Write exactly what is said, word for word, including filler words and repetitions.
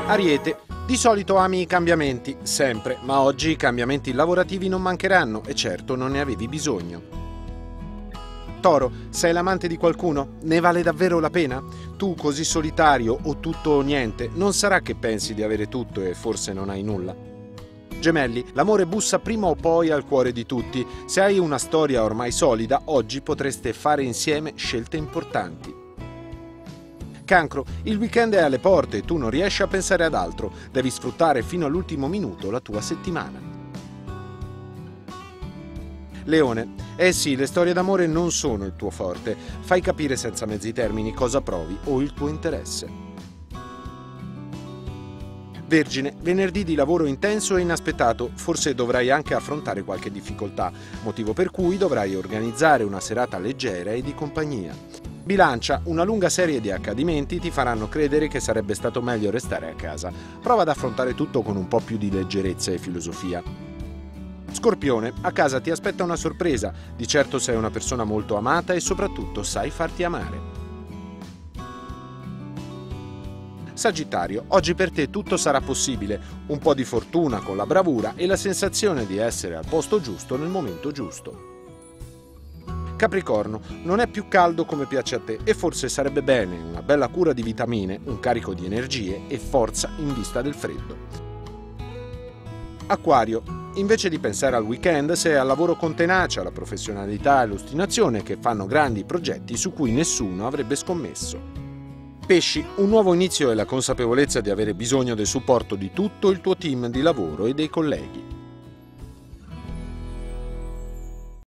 Ariete, di solito ami i cambiamenti, sempre, ma oggi i cambiamenti lavorativi non mancheranno e certo non ne avevi bisogno. Toro, sei l'amante di qualcuno? Ne vale davvero la pena? Tu così solitario o tutto o niente, non sarà che pensi di avere tutto e forse non hai nulla? Gemelli, l'amore bussa prima o poi al cuore di tutti. Se hai una storia ormai solida, oggi potreste fare insieme scelte importanti. Cancro, il weekend è alle porte e tu non riesci a pensare ad altro. Devi sfruttare fino all'ultimo minuto la tua settimana. Leone, eh sì, le storie d'amore non sono il tuo forte. Fai capire senza mezzi termini cosa provi o il tuo interesse. Vergine, venerdì di lavoro intenso e inaspettato, forse dovrai anche affrontare qualche difficoltà, motivo per cui dovrai organizzare una serata leggera e di compagnia. Bilancia, una lunga serie di accadimenti ti faranno credere che sarebbe stato meglio restare a casa. Prova ad affrontare tutto con un po' più di leggerezza e filosofia. Scorpione, a casa ti aspetta una sorpresa, di certo sei una persona molto amata e soprattutto sai farti amare. Sagittario, oggi per te tutto sarà possibile, un po' di fortuna con la bravura e la sensazione di essere al posto giusto nel momento giusto. Capricorno, non è più caldo come piace a te e forse sarebbe bene una bella cura di vitamine, un carico di energie e forza in vista del freddo. Acquario, invece di pensare al weekend, sei al lavoro con tenacia, la professionalità e l'ostinazione che fanno grandi progetti su cui nessuno avrebbe scommesso. Pesci, un nuovo inizio e la consapevolezza di avere bisogno del supporto di tutto il tuo team di lavoro e dei colleghi.